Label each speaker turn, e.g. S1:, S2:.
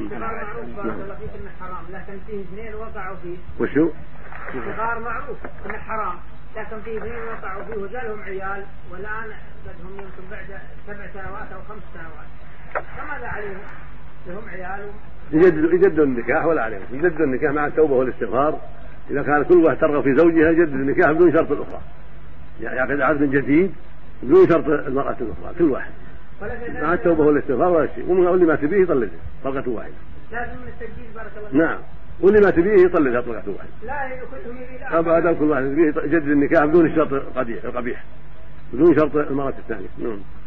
S1: معروف بارك الله فيك انه حرام، لكن فيه اثنين وقعوا فيه.
S2: وشو؟
S1: الصغار معروف انه حرام، لكن فيه اثنين وقعوا فيه وجالهم عيال والان بدهم يمكن بعد 7 سنوات او 5 سنوات، فماذا عليهم؟ لهم عيال
S2: يجدوا النكاح ولا عليهم، يجدوا النكاح مع التوبة والاستغفار. إذا كان كل واحد ترغب في زوجها يجدد النكاح بدون شرط الأخرى، يعقد عقد جديد بدون شرط المرأة الأخرى، كل واحد مع التوبة والاستغفار ولا شيء. واللي ما تبيه يطلقها طلقة واحدة.
S1: لازم من التجديد بارك الله.
S2: نعم، واللي ما تبيه يطلقها طلقة واحدة.
S1: لا كلهم يريد
S2: أبدا، كل واحد يجدد النكاح بدون الشرط القبيح بدون شرط المرأة الثانية. نعم.